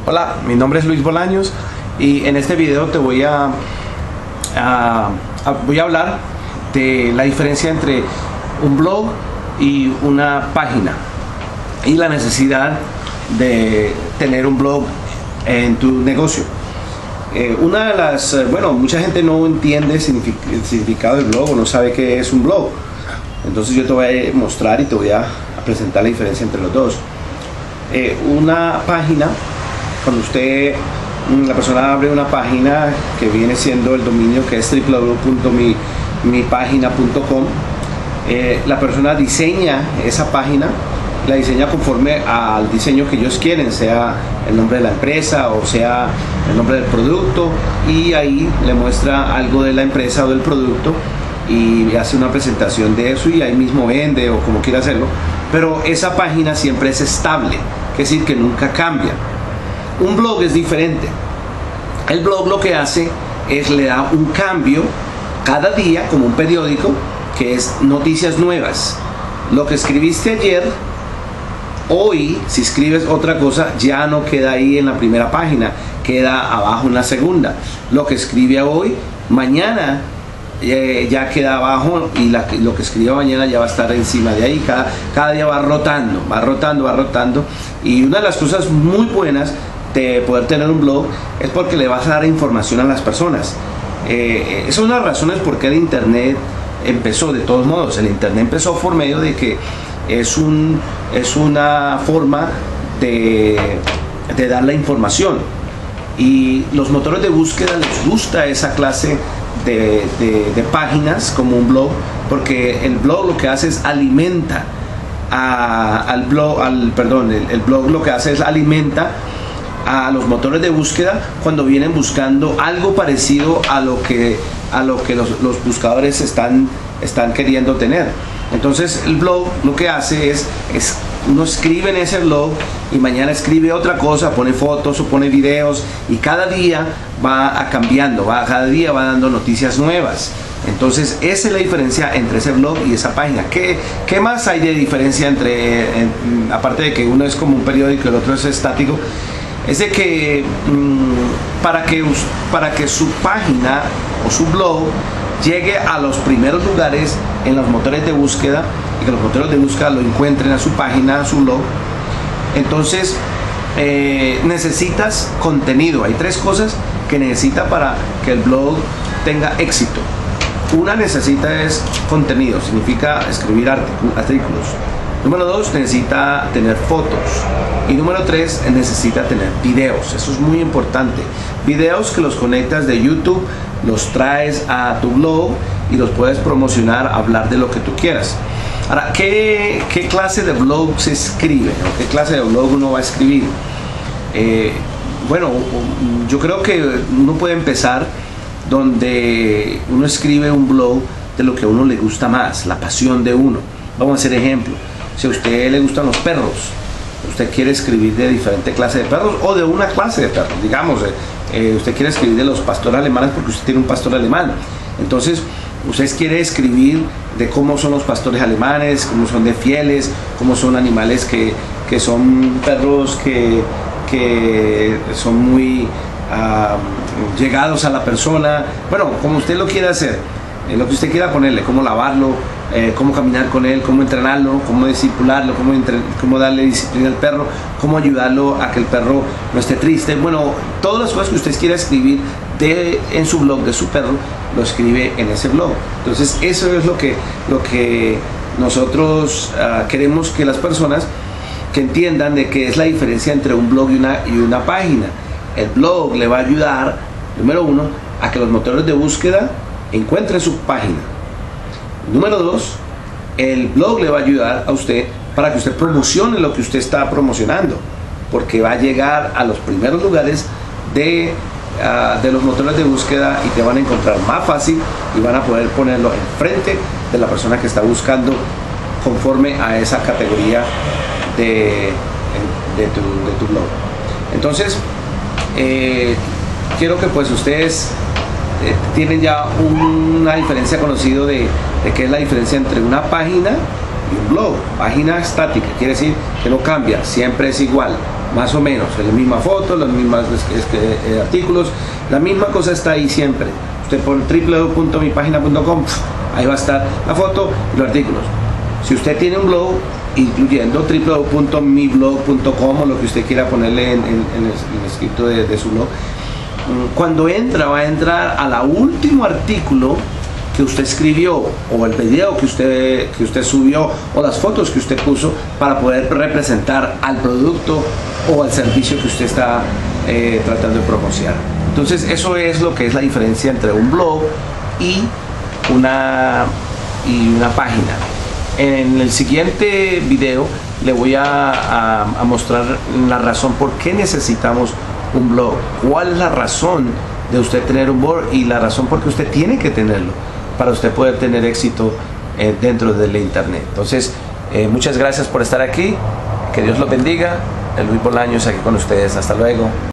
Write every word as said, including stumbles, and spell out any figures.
Hola, mi nombre es Luis Bolaños y en este video te voy a, a, a voy a hablar de la diferencia entre un blog y una página y la necesidad de tener un blog en tu negocio. Eh, una de las, bueno, mucha gente no entiende el significado del blog o no sabe qué es un blog. Entonces yo te voy a mostrar y te voy a, a presentar la diferencia entre los dos. Eh, una página, cuando usted, la persona abre una página que viene siendo el dominio que es doble u doble u doble u punto mi página punto com, eh, la persona diseña esa página, la diseña conforme al diseño que ellos quieren, sea el nombre de la empresa o sea el nombre del producto, y ahí le muestra algo de la empresa o del producto y hace una presentación de eso y ahí mismo vende o como quiera hacerlo, pero esa página siempre es estable, es decir, que nunca cambia. Un blog es diferente. El blog lo que hace es le da un cambio cada día, como un periódico, que es noticias nuevas. Lo que escribiste ayer, hoy, si escribes otra cosa, ya no queda ahí en la primera página, queda abajo en la segunda. Lo que escribe hoy, mañana eh, ya queda abajo, y la, lo que escriba mañana ya va a estar encima de ahí. Cada, cada día va rotando, va rotando, va rotando. Y una de las cosas muy buenas de poder tener un blog es porque le vas a dar información a las personas. Eh, esas son las razones por qué el internet empezó. De todos modos, el internet empezó por medio de que es, un, es una forma de, de dar la información, y los motores de búsqueda les gusta esa clase de, de, de páginas como un blog, porque el blog lo que hace es alimenta a, al blog, al, perdón, el, el blog lo que hace es alimenta a los motores de búsqueda cuando vienen buscando algo parecido a lo que, a lo que los, los buscadores están, están queriendo tener. Entonces el blog lo que hace es, es uno escribe en ese blog y mañana escribe otra cosa, pone fotos o pone videos, y cada día va a cambiando, va, cada día va dando noticias nuevas. Entonces esa es la diferencia entre ese blog y esa página. ¿Qué, qué más hay de diferencia entre, en, aparte de que uno es como un periódico y el otro es estático? Es de que mmm, para que para que su página o su blog llegue a los primeros lugares en los motores de búsqueda y que los motores de búsqueda lo encuentren a su página, a su blog, entonces eh, necesitas contenido. Hay tres cosas que necesita para que el blog tenga éxito. Una necesita es contenido, significa escribir artículos. Número dos, necesita tener fotos. Y número tres, necesita tener videos. Eso es muy importante. Videos que los conectas de YouTube, los traes a tu blog y los puedes promocionar, hablar de lo que tú quieras. Ahora, ¿qué, qué clase de blog se escribe? ¿O qué clase de blog uno va a escribir? Eh, bueno, yo creo que uno puede empezar donde uno escribe un blog de lo que a uno le gusta más, la pasión de uno. Vamos a hacer ejemplo. Si a usted le gustan los perros, usted quiere escribir de diferente clase de perros o de una clase de perros, digamos, eh, usted quiere escribir de los pastores alemanes porque usted tiene un pastor alemán. Entonces, usted quiere escribir de cómo son los pastores alemanes, cómo son de fieles, cómo son animales que, que son perros que, que son muy uh, llegados a la persona. Bueno, como usted lo quiera hacer, eh, lo que usted quiera ponerle, cómo lavarlo, Eh, cómo caminar con él, cómo entrenarlo, cómo discipularlo, cómo, cómo darle disciplina al perro, cómo ayudarlo a que el perro no esté triste. Bueno, todas las cosas que usted quiera escribir de, en su blog de su perro, lo escribe en ese blog. Entonces eso es lo que, lo que nosotros uh, queremos que las personas que entiendan de qué es la diferencia entre un blog y una, y una página. El blog le va a ayudar, número uno, a que los motores de búsqueda encuentren su página. Número dos, el blog le va a ayudar a usted para que usted promocione lo que usted está promocionando, porque va a llegar a los primeros lugares de, uh, de los motores de búsqueda y te van a encontrar más fácil y van a poder ponerlo enfrente de la persona que está buscando conforme a esa categoría de, de, tu, de tu blog. Entonces, eh, quiero que pues ustedes eh, tienen ya una diferencia conocida de, de qué es la diferencia entre una página y un blog. Página estática quiere decir que no cambia, siempre es igual. más o menos, la misma foto, las mismas es, es, eh, artículos, la misma cosa está ahí siempre. Usted pone w w w punto mi página punto com, ahí va a estar la foto y los artículos. Si usted tiene un blog, incluyendo w w w punto mi blog punto com o lo que usted quiera ponerle en, en, en, el, en el escrito de, de su blog, cuando entra, va a entrar a la último artículo que usted escribió, o el video que usted, que usted subió, o las fotos que usted puso, para poder representar al producto o al servicio que usted está eh, tratando de promocionar. Entonces eso es lo que es la diferencia entre un blog y una, y una página. En el siguiente video le voy a, a, a mostrar la razón por qué necesitamos un blog, cuál es la razón de usted tener un blog y la razón por qué usted tiene que tenerlo para usted poder tener éxito eh, dentro del internet. Entonces, eh, muchas gracias por estar aquí, que Dios los bendiga. Luis Bolaños aquí con ustedes, hasta luego.